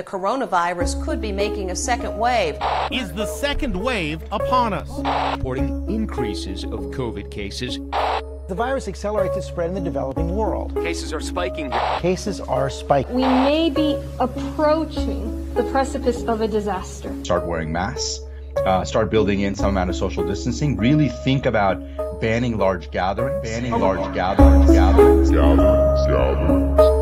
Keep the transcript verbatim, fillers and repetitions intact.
the coronavirus could be making a second wave. Is the second wave upon us? Reporting increases of COVID cases. The virus accelerates its spread in the developing world. Cases are spiking. Cases are spiking. We may be approaching the precipice of a disaster. Start wearing masks. Uh, start building in some amount of social distancing. Really think about banning large gatherings. Banning large gatherings. Gatherings. Gatherings. Gatherings.